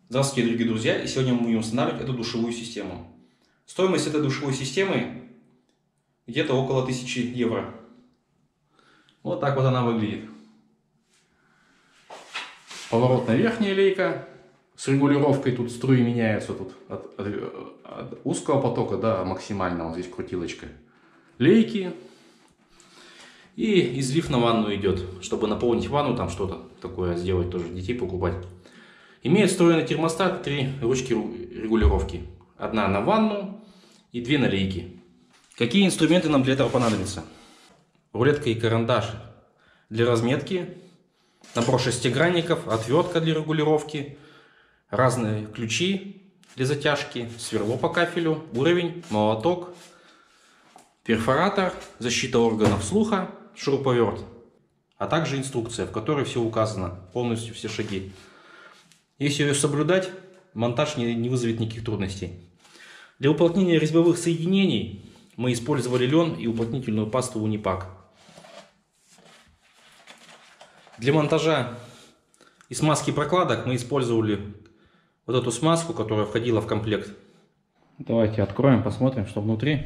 Здравствуйте, дорогие друзья! И сегодня мы будем устанавливать эту душевую систему. Стоимость этой душевой системы где-то около 1000 евро. Вот так вот она выглядит. Поворотная верхняя лейка с регулировкой, тут струи меняются тут от узкого потока до максимального, здесь крутилочка. Лейки. И излив на ванну идет, чтобы наполнить ванну, там что-то такое сделать, тоже детей покупать. Имеет встроенный термостат, 3 ручки регулировки. Одна на ванну и 2 на лейки. Какие инструменты нам для этого понадобятся? Рулетка и карандаш для разметки, набор шестигранников, отвертка для регулировки, разные ключи для затяжки, сверло по кафелю, уровень, молоток, перфоратор, защита органов слуха, шуруповерт, а также инструкция, в которой все указано, полностью все шаги. Если ее соблюдать, монтаж не вызовет никаких трудностей. Для уплотнения резьбовых соединений мы использовали лен и уплотнительную пасту Унипак. Для монтажа и смазки прокладок мы использовали вот эту смазку, которая входила в комплект. Давайте откроем, посмотрим, что внутри.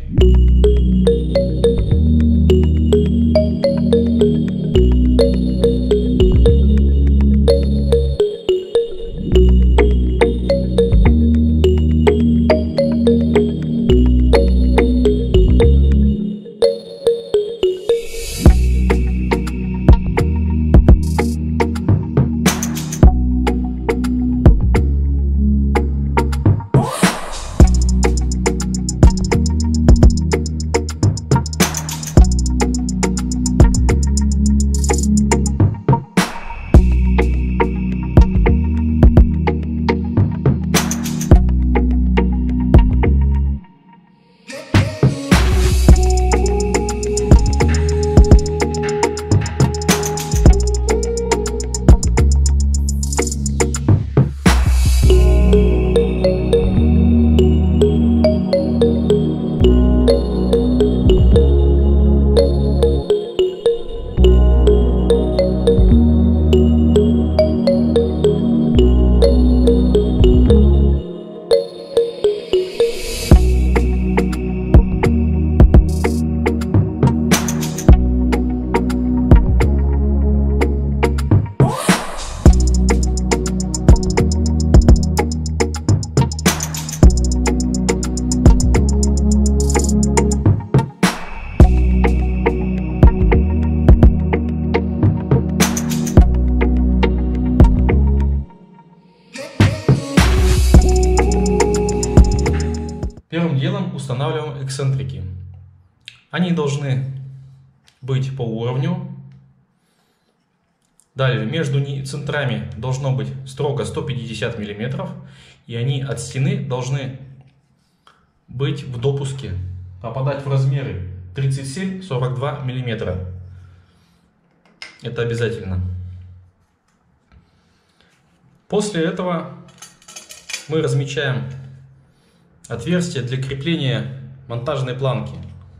Первым делом устанавливаем эксцентрики. Они должны быть по уровню. Далее между центрами должно быть строго 150 мм. И они от стены должны быть в допуске, попадать в размеры 37-42 мм. Это обязательно. После этого мы размечаем отверстие для крепления монтажной планки.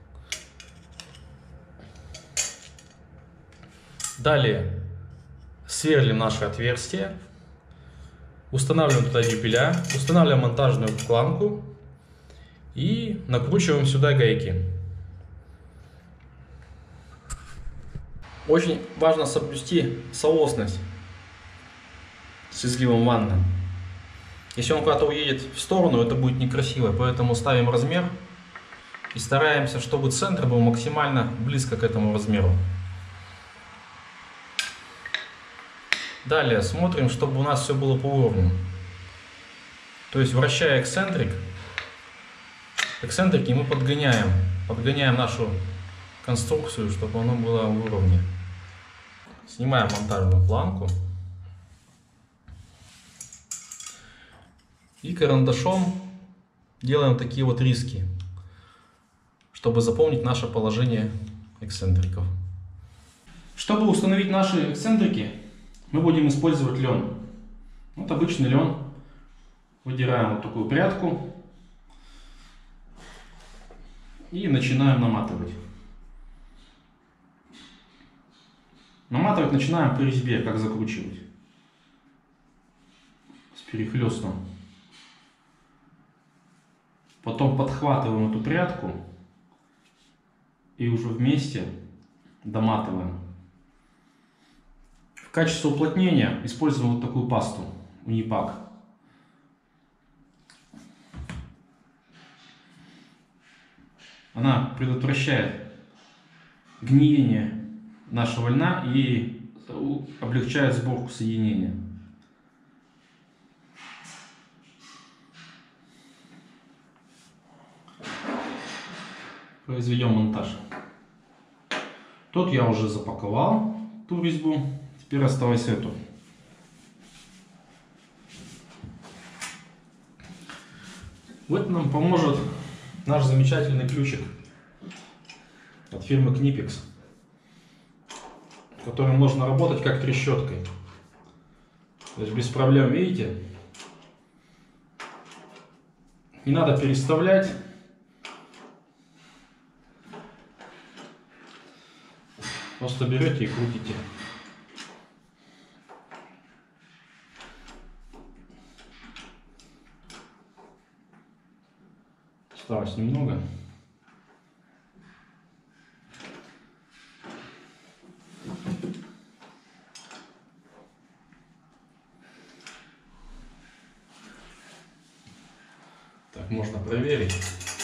Далее сверлим наше отверстие, устанавливаем туда дюбеля, устанавливаем монтажную планку и накручиваем сюда гайки. Очень важно соблюсти соосность с изливом ванны. Если он куда-то уедет в сторону, это будет некрасиво, поэтому ставим размер и стараемся, чтобы центр был максимально близко к этому размеру. Далее смотрим, чтобы у нас все было по уровню. То есть вращая эксцентрики мы подгоняем нашу конструкцию, чтобы она была в уровне. Снимаем монтажную планку. И карандашом делаем такие вот риски, чтобы запомнить наше положение эксцентриков. Чтобы установить наши эксцентрики, мы будем использовать лен. Вот обычный лен. Выдираем вот такую прядку и начинаем наматывать. Наматывать начинаем по резьбе, как закручивать. перехлестом. Потом подхватываем эту прядку и уже вместе доматываем. В качестве уплотнения используем вот такую пасту Унипак. Она предотвращает гниение нашего льна и облегчает сборку соединения. Произведем монтаж. Тут я уже запаковал ту резьбу. Теперь осталось эту. Вот нам поможет наш замечательный ключик от фирмы Knipex, которым можно работать как трещоткой. То есть без проблем, видите? Не надо переставлять. Просто берете и крутите. Осталось немного. Так, можно проверить.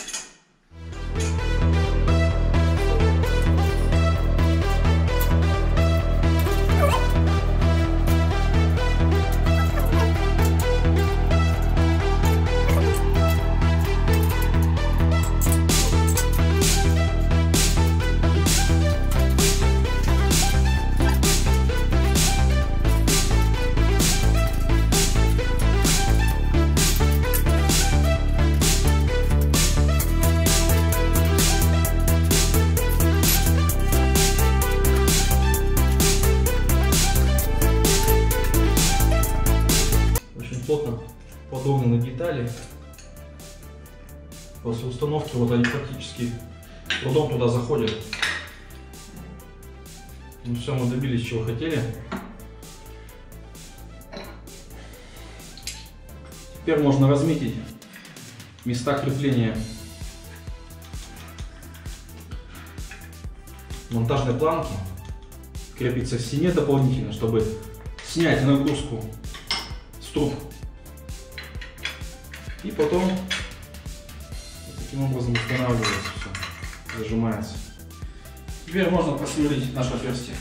Плотно подогнаны детали. После установки вот они практически трудом туда заходят. Ну все, мы добились чего хотели. Теперь можно разметить места крепления монтажной планки, крепиться к стене дополнительно, чтобы снять нагрузку с труб. И потом таким образом устанавливается все, зажимается. Теперь можно просверлить наше отверстие.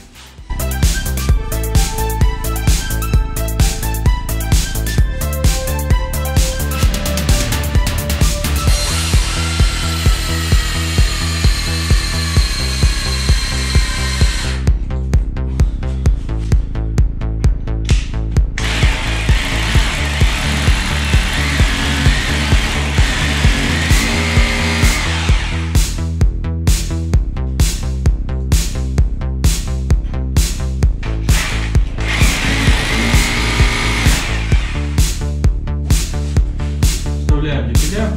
Вставляем дефиля.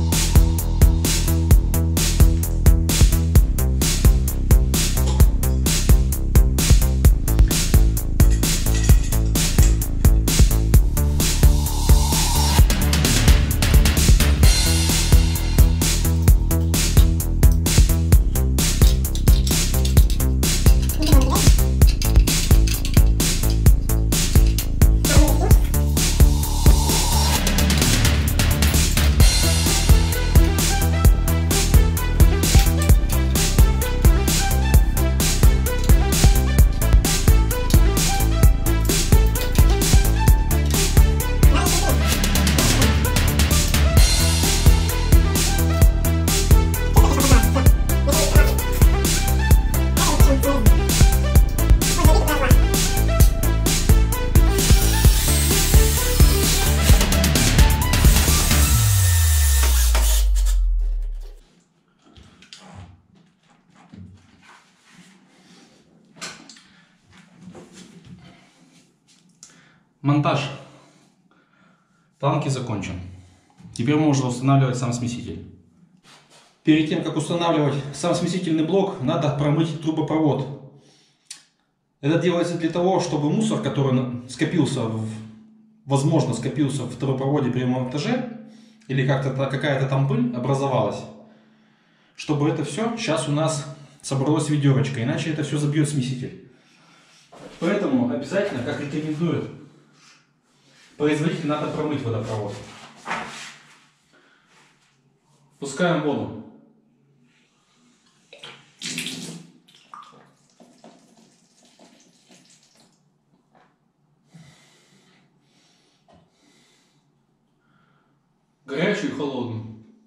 Монтаж планки закончен. Теперь можно устанавливать сам смеситель. Перед тем, как устанавливать сам смесительный блок, надо промыть трубопровод. Это делается для того, чтобы мусор, который скопился в возможно, скопился в трубопроводе при монтаже, или какая-то там пыль образовалась, чтобы это все сейчас у нас собралось в ведерочко, иначе это все забьет смеситель. Поэтому обязательно, как рекомендует производитель, надо промыть водопровод. Пускаем воду. Горячую и холодную.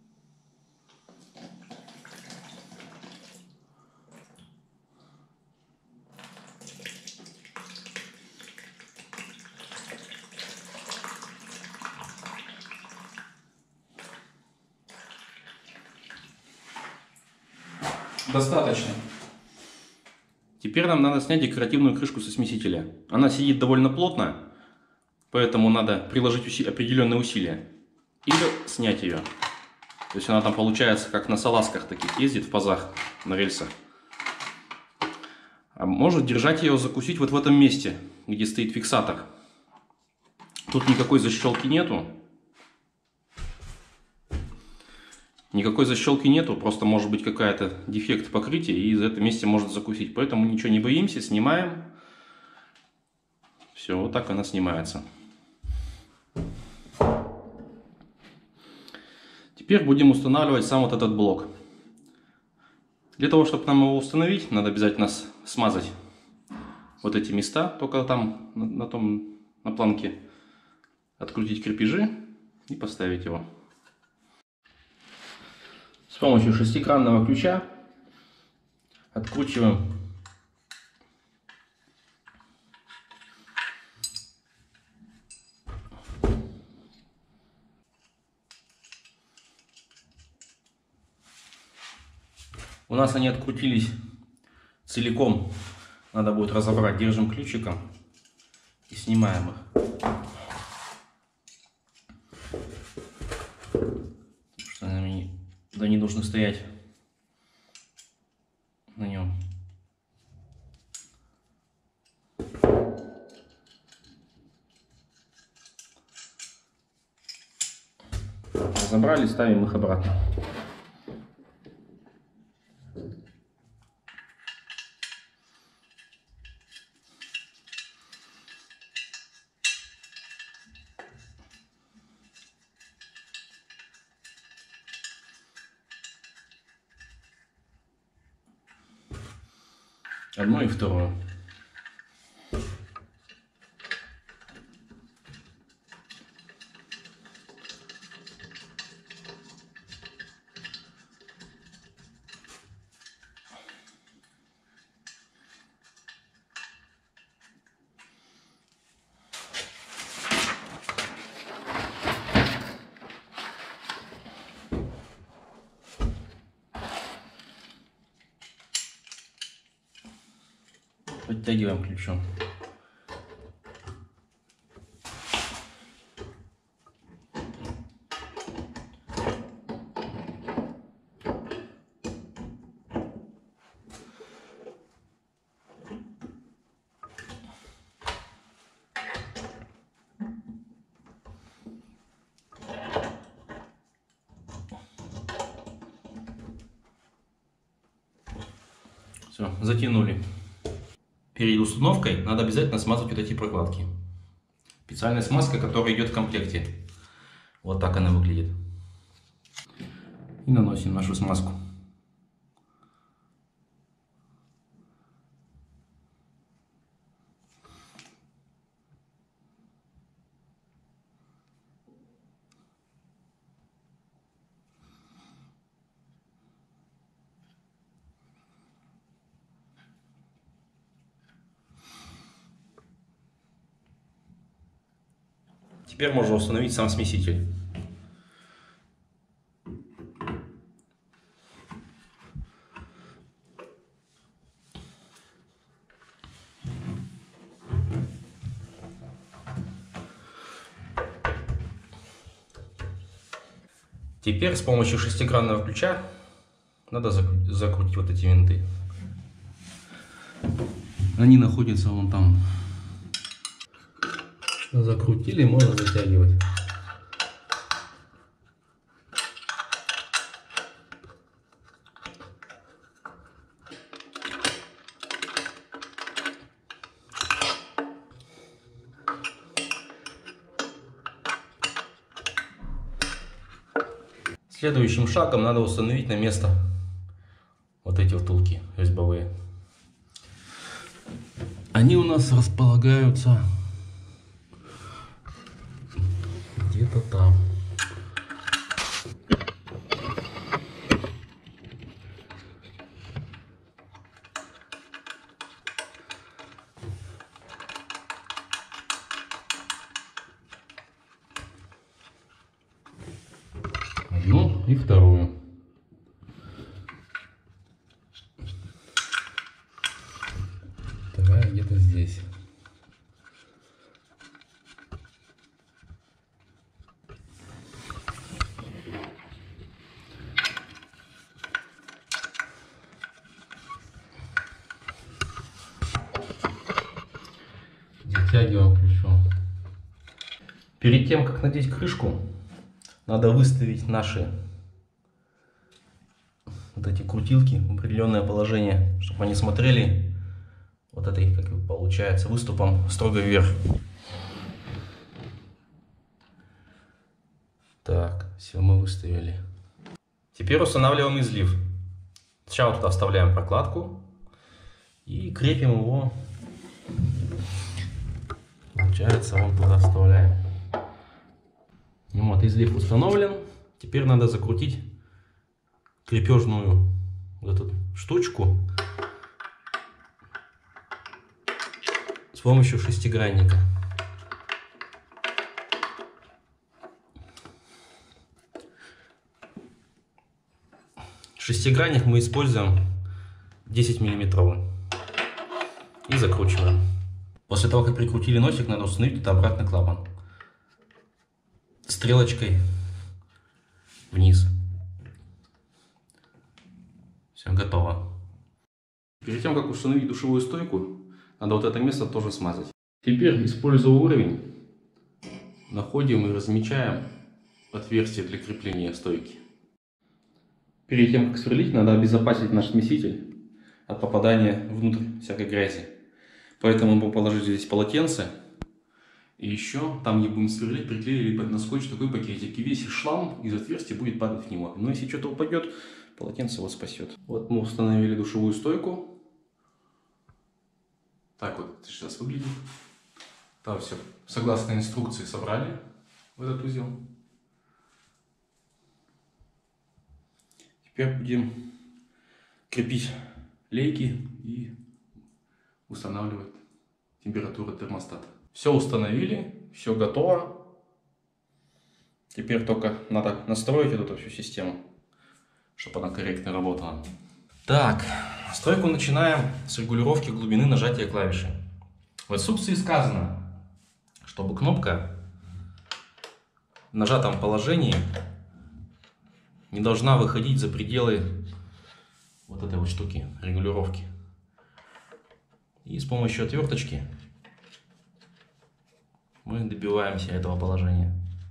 Достаточно. Теперь нам надо снять декоративную крышку со смесителя. Она сидит довольно плотно, поэтому надо приложить определенные усилия. Или снять ее. То есть она там получается как на салазках таких ездит в пазах на рельсах. А может держать ее, закусить вот в этом месте, где стоит фиксатор. Тут никакой защелки нету. Никакой защелки нету, просто может быть какая-то дефект покрытия, и из этого месте может закусить. Поэтому ничего не боимся, снимаем. Все, вот так она снимается. Теперь будем устанавливать сам вот этот блок. Для того, чтобы нам его установить, надо обязательно смазать вот эти места, только там на планке, открутить крепежи и поставить его. С помощью шестикранного ключа откручиваем У нас они открутились целиком, надо будет разобрать, держим ключиком и снимаем их. Что они не должны стоять на нем. Разобрали, ставим их обратно. Одну и вторую. Подтягиваем ключом. Все, затянули. Перед установкой надо обязательно смазать вот эти прокладки. Специальная смазка, которая идет в комплекте. Вот так она выглядит. И наносим нашу смазку. Теперь можно установить сам смеситель. Теперь с помощью шестигранного ключа надо закрутить вот эти винты. Они находятся вон там. Закрутили, можно затягивать. Следующим шагом надо установить на место вот эти втулки резьбовые. Они у нас располагаются где-то там. Одну и вторую. Вторая где-то здесь. Затягиваем ключом. Перед тем, как надеть крышку, надо выставить наши вот эти крутилки в определенное положение, чтобы они смотрели вот этой, как получается, выступом строго вверх. Так, все, мы выставили. Теперь устанавливаем излив. Сначала туда вставляем прокладку и крепим его. Получается, вот туда вставляем. Ну вот, излив установлен. Теперь надо закрутить крепежную вот эту штучку с помощью шестигранника. Шестигранник мы используем 10 миллиметровый и закручиваем. После того, как прикрутили носик, надо установить туда обратный клапан стрелочкой вниз. Все готово. Перед тем, как установить душевую стойку, надо вот это место тоже смазать. Теперь, используя уровень, находим и размечаем отверстие для крепления стойки. Перед тем, как сверлить, надо обезопасить наш смеситель от попадания внутрь всякой грязи. Поэтому мы будем положить здесь полотенце. И еще там, где будем сверлить, приклеили на скотч такой пакетик. И весь шлам из отверстия будет падать в него. Но если что-то упадет, полотенце его спасет. Вот мы установили душевую стойку. Так вот это сейчас выглядит. Там все согласно инструкции собрали в этот узел. Теперь будем крепить лейки и устанавливать температуру термостата. Все установили, все готово. Теперь только надо настроить эту всю систему, чтобы она корректно работала. Так, настройку начинаем с регулировки глубины нажатия клавиши. В инструкции сказано, чтобы кнопка в нажатом положении не должна выходить за пределы вот этой вот штуки, регулировки. И с помощью отверточки мы добиваемся этого положения.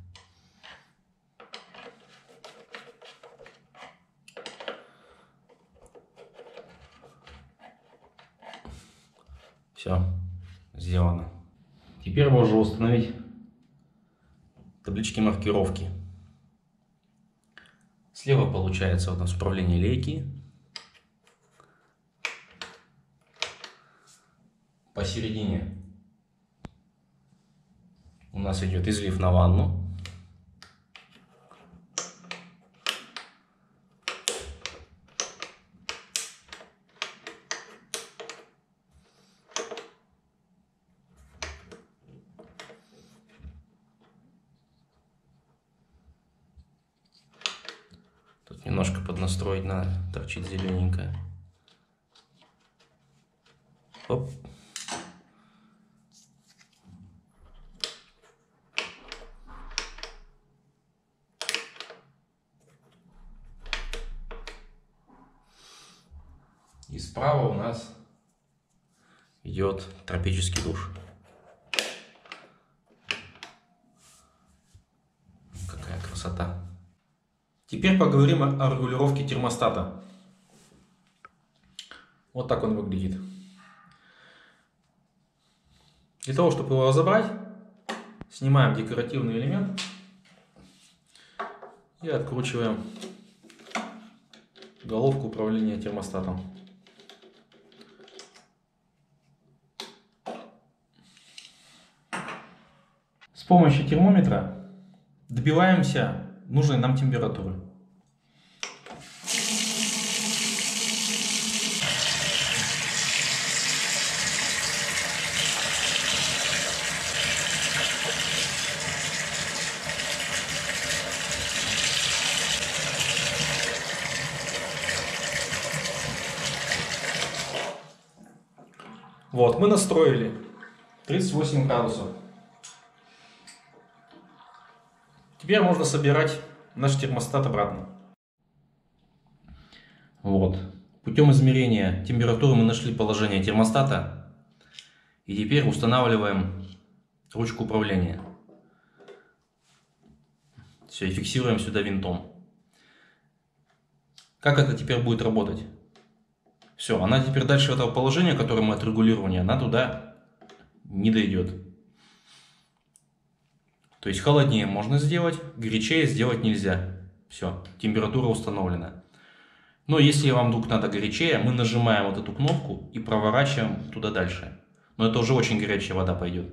Все, сделано. Теперь можно установить таблички маркировки. Слева получается у нас управление лейки. Посередине у нас идет излив на ванну. Тут немножко поднастроить надо, торчит зелененькая. Оп. И справа у нас идет тропический душ. Красота. Теперь поговорим о регулировке термостата. Вот так он выглядит. Для того, чтобы его разобрать, снимаем декоративный элемент и откручиваем головку управления термостатом. С помощью термометра добиваемся нужной нам температуры. Вот, мы настроили 38 градусов. Теперь можно собирать наш термостат обратно. Вот. Путем измерения температуры мы нашли положение термостата. И теперь устанавливаем ручку управления. Все, и фиксируем сюда винтом. Как это теперь будет работать? Все, она теперь дальше этого положения, которое мы отрегулировали, она туда не дойдет. То есть холоднее можно сделать, горячее сделать нельзя. Все, температура установлена. Но если вам вдруг надо горячее, мы нажимаем вот эту кнопку и проворачиваем туда дальше. Но это уже очень горячая вода пойдет.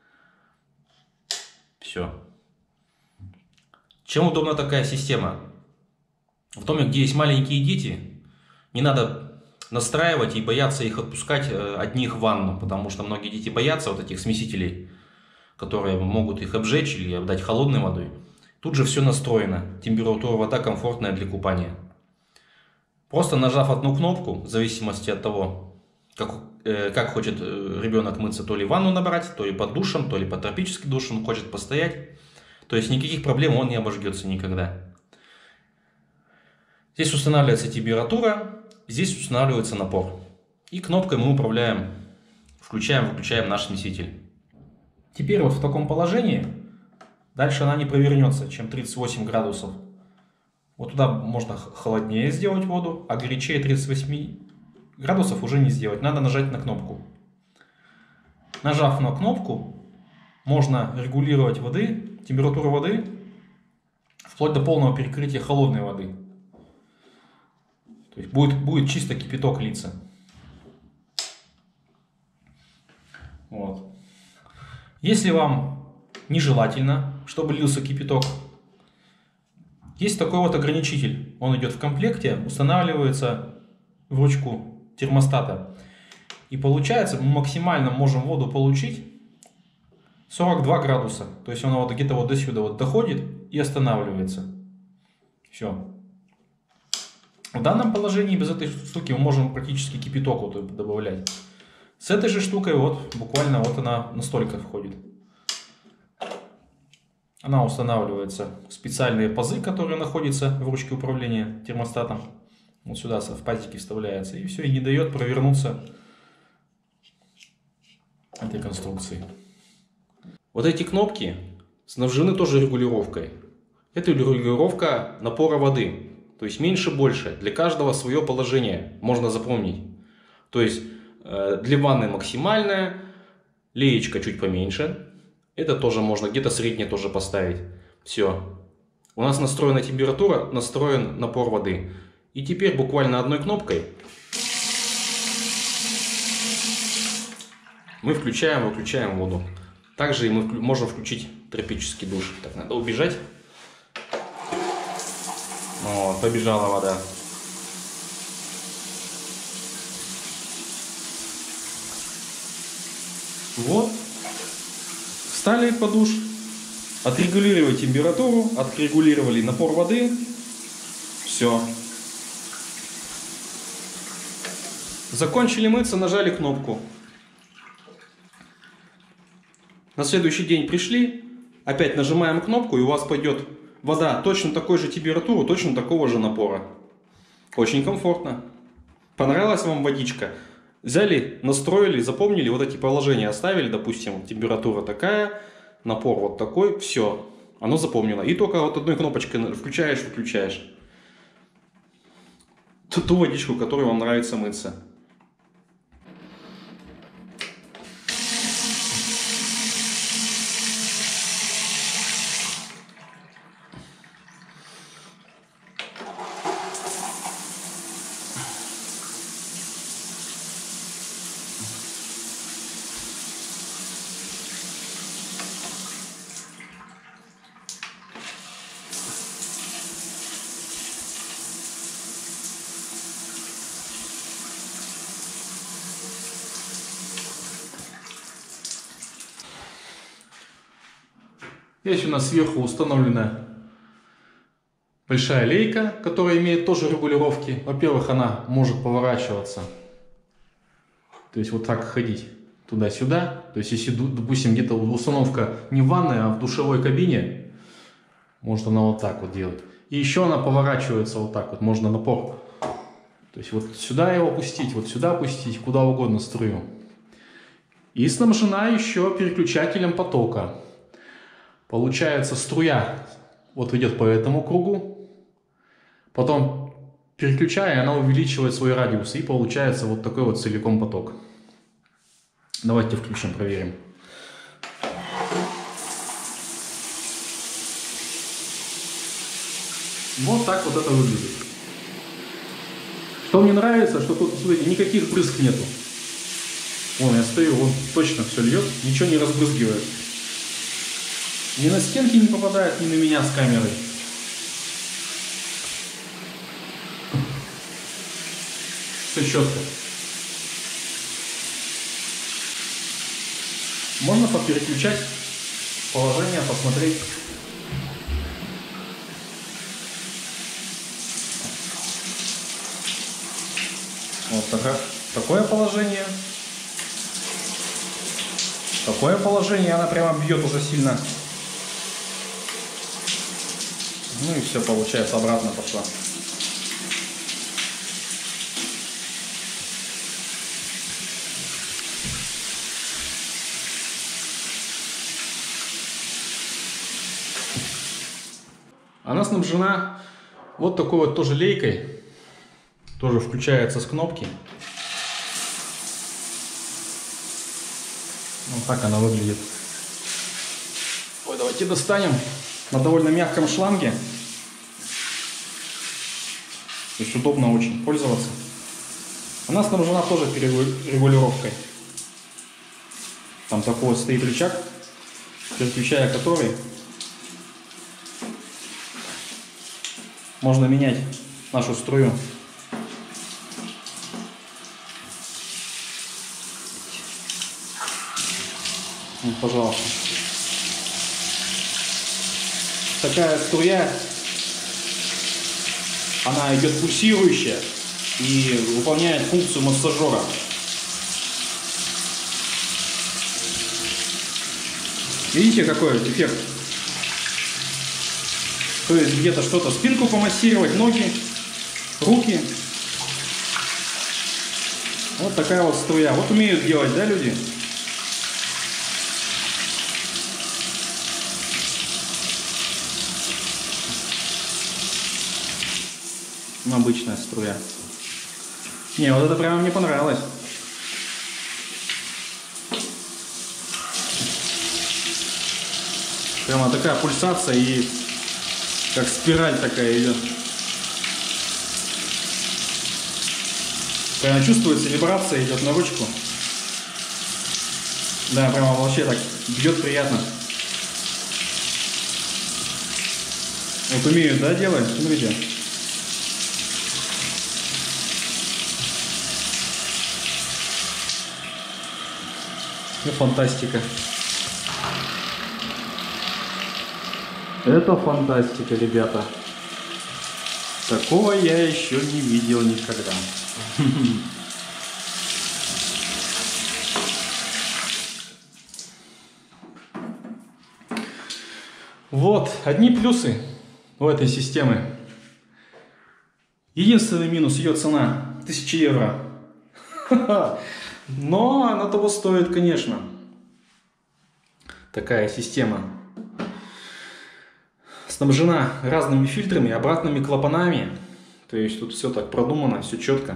Все. Чем удобна такая система? В доме, где есть маленькие дети, не надо настраивать и бояться их отпускать одних в ванну, потому что многие дети боятся вот этих смесителей, которые могут их обжечь или обдать холодной водой. Тут же все настроено, температура вода комфортная для купания. Просто нажав одну кнопку, в зависимости от того, как хочет ребенок мыться, то ли ванну набрать, то ли под душем, то ли под тропический душ он хочет постоять, то есть никаких проблем он не обожгется никогда. Здесь устанавливается температура, здесь устанавливается напор. И кнопкой мы управляем, включаем-выключаем наш смеситель. Теперь вот в таком положении дальше она не провернется, чем 38 градусов. Вот туда можно холоднее сделать воду, а горячее 38 градусов уже не сделать. Надо нажать на кнопку. Нажав на кнопку, можно регулировать температуру воды вплоть до полного перекрытия холодной воды. То есть будет чисто кипяток литься. Вот. Если вам нежелательно, чтобы лился кипяток, есть такой вот ограничитель. Он идет в комплекте, устанавливается в ручку термостата. И получается, мы максимально можем воду получить 42 градуса. То есть он вот где-то вот до сюда вот доходит и останавливается. Все. В данном положении без этой штуки мы можем практически кипяток вот добавлять. С этой же штукой вот буквально вот она настолько входит. Она устанавливается в специальные пазы, которые находятся в ручке управления термостатом. Вот сюда в пазики вставляется. И все, и не дает провернуться этой конструкции. Вот эти кнопки снабжены тоже регулировкой. Это регулировка напора воды. То есть меньше-больше. Для каждого свое положение можно запомнить. То есть для ванны максимальная, леечка чуть поменьше. Это тоже можно где-то среднее тоже поставить. Все. У нас настроена температура, настроен напор воды. И теперь буквально одной кнопкой мы включаем-выключаем воду. Также мы можем включить тропический душ. Так, надо убежать. Вот, побежала вода. Вот. Встали под душ. Отрегулировали температуру. Отрегулировали напор воды. Все. Закончили мыться, нажали кнопку. На следующий день пришли. Опять нажимаем кнопку, и у вас пойдет вода точно такой же температуры, точно такого же напора. Очень комфортно. Понравилась вам водичка? Взяли, настроили, запомнили, вот эти положения оставили, допустим, температура такая, напор вот такой, все. оно запомнило. И только вот одной кнопочкой включаешь, выключаешь. Ту водичку, которую вам нравится мыться. Здесь у нас сверху установлена большая лейка, которая имеет тоже регулировки. Во-первых, она может поворачиваться, то есть вот так ходить туда-сюда. То есть если, допустим, где-то установка не в ванной, а в душевой кабине, может она вот так вот делать. И еще она поворачивается вот так вот, можно напор. То есть вот сюда его опустить, вот сюда опустить, куда угодно струю. И снабжена еще переключателем потока. Получается, струя вот идет по этому кругу, потом переключая, она увеличивает свой радиус, и получается вот такой вот целиком поток. Давайте включим, проверим. Вот так вот это выглядит. Что мне нравится, что тут, смотрите, никаких брызг нету. Вон, я стою, он точно все льет, ничего не разбрызгивает. Ни на стенки не попадает, ни на меня с камерой. Все четко. Можно попереключать положение, посмотреть. Вот такое положение. Такое положение, она прямо бьет уже сильно. Ну и все, получается, обратно пошла. Она снабжена вот такой вот тоже лейкой. Тоже включается с кнопки. Вот так она выглядит. Ой, давайте достанем. На довольно мягком шланге. То есть удобно очень пользоваться. Она снабжена тоже регулировкой. Там такой вот стоит рычаг, переключая который можно менять нашу струю. Вот, пожалуйста. Такая струя, она идет пульсирующая и выполняет функцию массажера. Видите, какой эффект? То есть где-то что-то, спинку помассировать, ноги, руки. Вот такая вот струя. Вот умеют делать, да, люди? Обычная струя. Не, вот это прямо мне понравилось. Прямо такая пульсация и как спираль такая идет. Прямо чувствуется, вибрация идет на ручку. Да, прямо вообще так бьет приятно. Вот умеют, да, делать? Смотрите. Фантастика. Это фантастика, ребята. Такого я еще не видел никогда. Вот, одни плюсы у этой системы. Единственный минус — ее цена 1000 евро. Но она того стоит, конечно. Такая система. снабжена разными фильтрами, обратными клапанами. То есть тут все так продумано, все четко.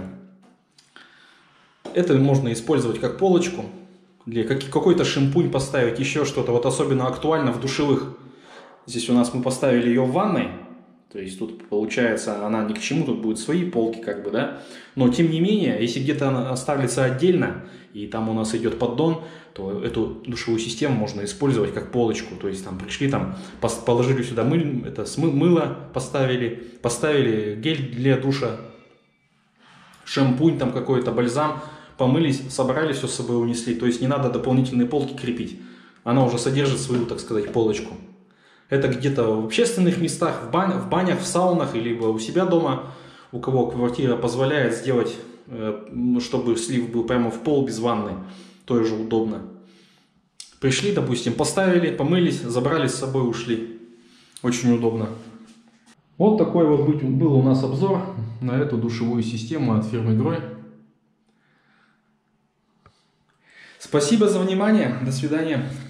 Это можно использовать как полочку, для какой-то шампунь поставить, еще что-то. Вот особенно актуально в душевых. Здесь у нас мы поставили ее в ванной. То есть тут получается она ни к чему, тут будут свои полки как бы, да. Но тем не менее, если где-то она оставится отдельно, и там у нас идет поддон, то эту душевую систему можно использовать как полочку. То есть там пришли, там положили сюда мыло, поставили гель для душа, шампунь там какой-то, бальзам, помылись, собрали, все с собой унесли. То есть не надо дополнительные полки крепить. Она уже содержит свою, так сказать, полочку. Это где-то в общественных местах, в банях, в саунах, либо у себя дома, у кого квартира позволяет сделать, чтобы слив был прямо в пол без ванны, тоже удобно. Пришли, допустим, поставили, помылись, забрали с собой, ушли. Очень удобно. Вот такой вот был у нас обзор на эту душевую систему от фирмы Грой. Спасибо за внимание. До свидания.